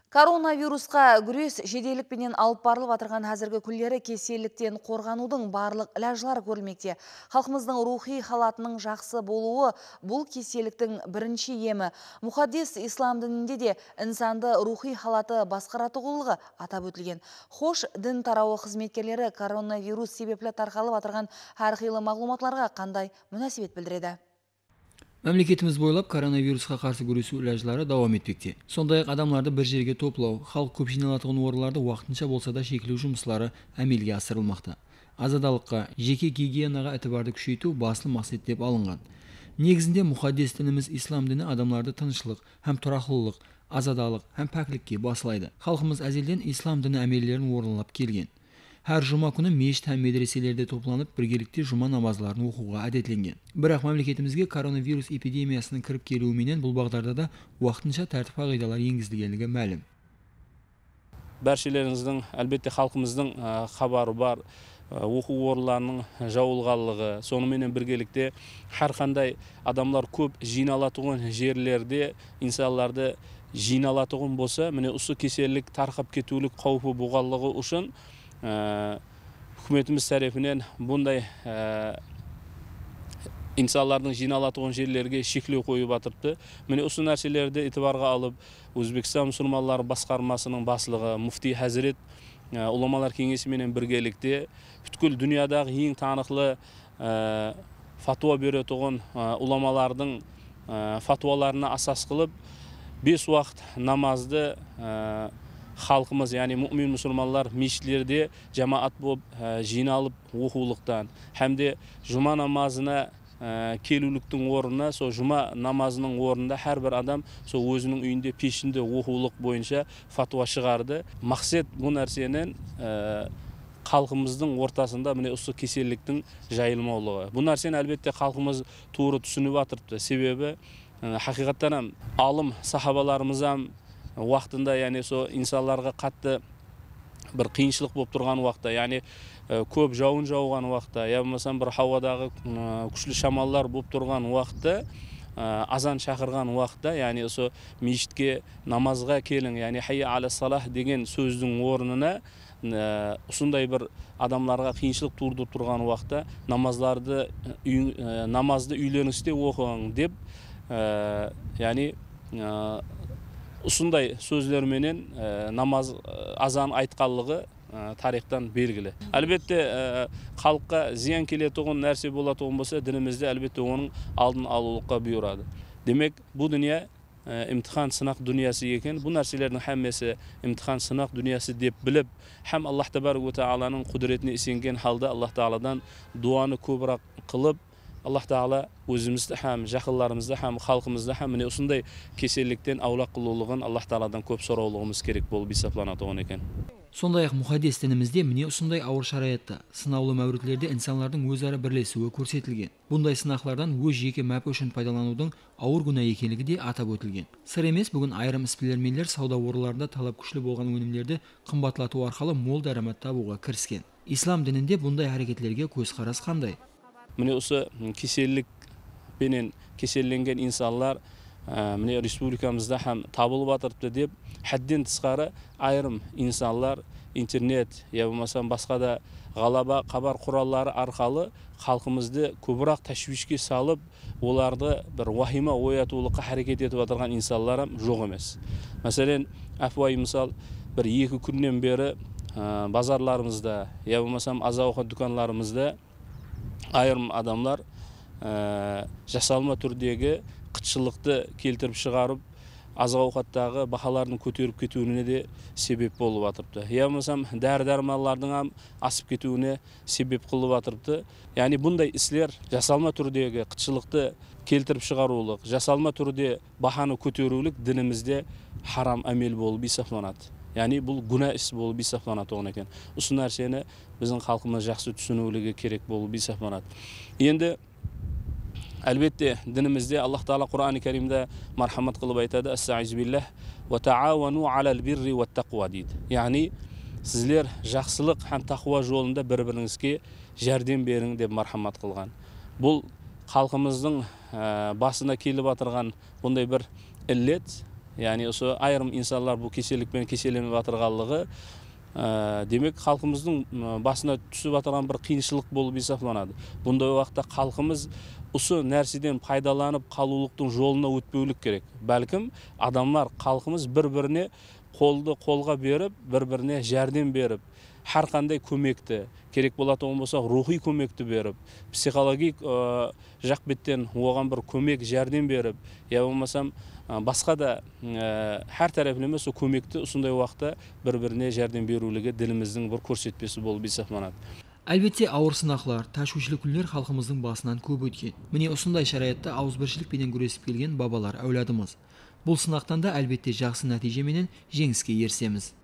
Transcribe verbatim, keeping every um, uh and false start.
Коронавирусқа күрес жеделікпенен алып барылып атырған әзіргі күллері кеселіктен қорғанудың барлық ләжлар көрілмекте. Халқымыздың рухи халатының жақсы болуы бұл кеселіктің бірінші емі. Мұхаддис ислам дінінде де инсанды рухи халаты басқаратығылығы атап өтілген. Хош, дін тарауы қызметкерлері коронавирус себеплі тарқалып атырған әрқилы мағлұматларға қандай мүнәсебет білдіреді? Мемлекетіміз бойлап коронавирусқа қарсы күресу ләжлары давам етпекте. Сондай-ақ адамларды бір жерге топлау, халық көп жиналатын орынларды уақытынша болса да шектеу жұмыстары әмелге асырылмақта. Азадалыққа, жеке гигиенаға әтібарды күшейту басты мақсат деп алынған. Негізінде мұхаддис дініміз ислам діні адамларды тыныштылық, һәм тұрақтылық, азадалық, һәм пәкілікке басылайды. Халқымыз әзелден ислам діні әмелдерін орынлап келген. Әр жұма күні мешіт һәм медреселерде топланып, біргелікте жұма намазларын оқуға әдетленген. Бірақ мемлекетімізге коронавирус эпидемиясының кіріп келуіменен бұл бағдарда да уақытынша тәртіп қағидалар енгізілгендігі мәлім. Бәршелеріңіздің, әлбетте халқымыздың хабары бар, оқу орындарының жабылғанлығы, сонымен біргелікте әр қандай адамлар көп жиналатұғын жерлерде инсанларды жиналатұғын болса, міне осы кеселік тарқап кетулік қаупі болғанлығы үшін үкіметіміз тарапынан бұндай инсанлардың жиналатығын жерлерге шектеу қойып атырыпты. Міне осы нәрселерді итибарға алып, Өзбекстан мұсылманлары басқармасының басшылығы Муфти Хазірет ұламалар кеңесіменен біргелікте бүткіл дүниядағы ең танықлы фатуа беретұғын ұламалардың фатуаларына асас қылып, бес уақыт намазды халқымыз, яғни мүмин мұсылманлар мешітлерде жамаат болып жиналып оқулықтан, әмде жұма намазына келуліктің орнына, со жұма намазының орнында әр бір адам со өзінің үйінде пешінде оқулық бойынша фатуа шығарды. Мақсат бұл нәрсенен халқымыздың ортасында міне осы кеселіктің жайылмаулығы. Бұл нәрсені әлбетте халқымыз туыры түсініп атырыпты. Себебі хақиқаттан алым сахабаларымыз уақытында, яғни со инсанларға қатты бір қиыншылық болып тұрған уақытта, яғни көп жауын жауған уақытта, я болмасам бір хауадағы күшлі шамалар болып тұрған уақытта, азан шақырған уақытта, яғни со мешітке намазға келің, яғни хайя аля салах деген сөздің орнына осындай бір адамларға қиыншылық туырдып тұрған уақытта намаздарды намазды үйлеріңізде оқың деп, яғни ұсындай сөздерменен намаз азан айтқанлығы тарихтан белгілі. Әлбетте халыққа зиян келетұғын нәрсе болатұғын болса, дінімізде әлбетте оның алдын алулыққа бұйырады. Демек, бұл дүния имтихан сынақ дүниясы екен. Бұл нәрселердің әммесі имтихан сынақ дүниясы деп біліп, әм Аллах табарак ва тағаланың құдіретіне сенген халда Аллах тағаладан дуаны көбірек қылып, Аллах Тағала өзімізді һәм жақындарымызды һәм халқымызды һәм міне осындай кеселіктен аулақ қылулығын Аллах Тағаладан көп сұраулығымыз керек болып есептелінеді екен. Сондай-ақ мұхаддис дінімізде міне осындай ауыр шараятта, сынаулы мәуритлерде инсанлардың өзара бірлесуі көрсетілген. Бұндай сынақлардан өз жеке мәпі үшін пайдаланудың ауыр күнә екенлігі де атап өтілген. Сыр емес, бүгін айрым іспелермелер сауда орындарында талап күшлі болған өнімдерді қымбатлату арқылы мол дәрәмет табуға кіріскен. Ислам дінінде бұндай әрекеттерге көзқарас қандай? Міне осы кеселік пенен кеселленген инсанлар міне республикамызда һәм табылып атырыпты деп, хәдден тысқары айрым инсанлар интернет, я болмасам басқа да ғалаба хабар құралдары арқылы халқымызды көбірек тәшвишке салып, оларды бір уахима оятулыққа әрекет етіп отырған инсанлар жоқ емес. Мәселен, әфуай мысал бір екі күннен бері базарларымызда, я болмасам аза-ауқат дүканларымызда айырым адамлар жасалма түрдегі қытшылықты келтіріп шығарып, аза-ауқаттағы бағалардың көтеріп кетуіне де себеп болып атырыпты. Я болмасам дәрі-дәрмалардың асып кетуіне себеп қылып атырыпты. Яғни бұндай іслер жасалма түрдегі қытшылықты келтіріп шығарулық, жасалма түрде бағаны көтерулік дінімізде харам әмел болып есептелінеді. Яғни бұл күнә іс болып есептелінеді оған екен. Осы нәрсені біздің халқымыз жақсы түсінулігі керек болып есептелінеді. Енді әлбетте дінімізде Аллах Тағала Құран-ы Кәрімде мархамат қылып айтады: "Астағизу биллах ва таауану алал бирри ват тақуа" дейді. Яғни сіздер жақсылық һәм тақуа жолында бір-біріңізге жәрдем берің деп мархамат қылған. Бұл халқымыздың басына келіп атырған бұндай бір іллет, яғни осы айрым инсанлар бұл кеселікпен кеселеніп жатырғанлығы демек халқымыздың басына түсіп жатырған бір қиыншылық болып есептелінеді. Бұндай уақытта халқымыз осы нәрседен пайдаланып қалулықтың жолына өтпеулік керек. Бәлкім адамдар, халқымыз бір-біріне қолды қолға беріп, бір-біріне жәрдем беріп, har qanday көмекті, керек болатын болса рухи көмекті беріп, психологик жақ беттен оған бір көмек, жәрдем беріп, я болмасам басқа да har taraflama сол көмекті осындай уақытта бір-біріне жәрдем берулігі діліміздің бір көрсетпесі болып есептелінеді. Әлбетте ауыр сынақлар, ташушылық күндер халқымыздың басынан көп өткен. Міне осындай шараятта ауызбіршілікпенен күресіп келген бабалар әулядымыз. Бұл сынақтан да әлбетте жақсы нәтижеменен жеңіске ерсеміз.